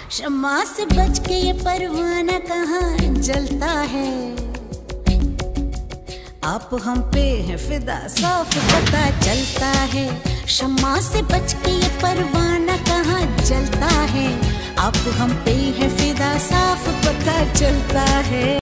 शम्मा से बच के ये परवाना कहाँ जलता है। आप हम पे है फिदा साफ पता चलता है। शम्मा से बच के ये परवाना कहाँ जलता है। आप हम पे है फिदा साफ पता चलता है।